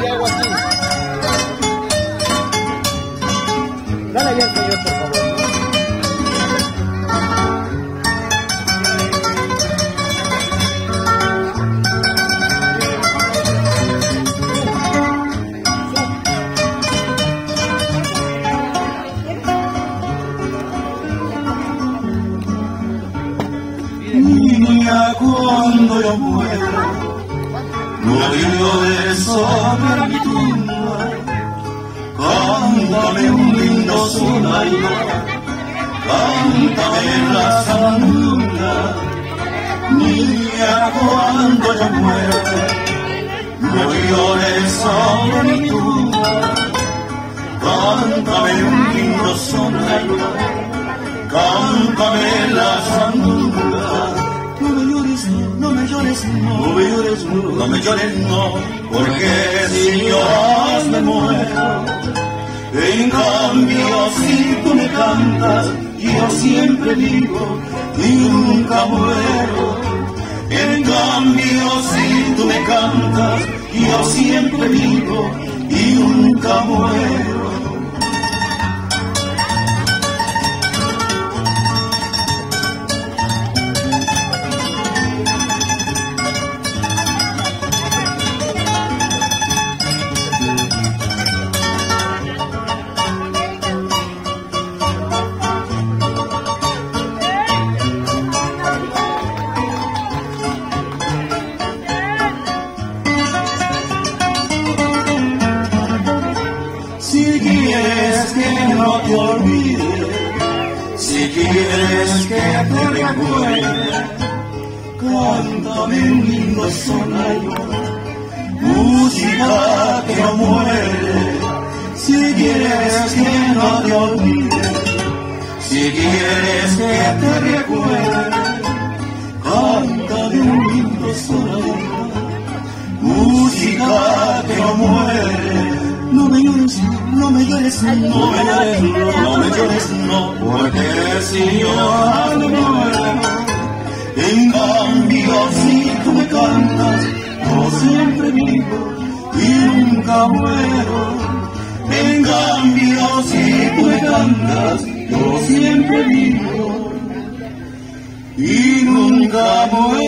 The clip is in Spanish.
hay agua aquí. Dale bien, señor, por favor. Niña, cuando yo muera, no llores sobre mi tumba, cántame un lindo sonario, cántame la sandunga. Niña, cuando yo muera, no llores sobre mi tumba, cántame un lindo sonario, cántame la sandunga. No me llores, no me llores, no me llores, no me llores, no, porque si yo me muero, en cambio si tú me cantas, yo siempre vivo y nunca muero. En cambio si tú me cantas, yo siempre vivo y nunca muero. Si quieres que no te olvide, si quieres que te recuerde, cántame un lindo sonario, música que no muere. Si quieres que no te olvide, si quieres que te recuerde, cántame un lindo sonario, música que no muere. No me llores, no me llores, no me llores, no me llores, no, porque si yo me muero, en cambio si tú me cantas, yo siempre vivo y nunca muero. En cambio si tú me cantas, yo siempre vivo y nunca muero.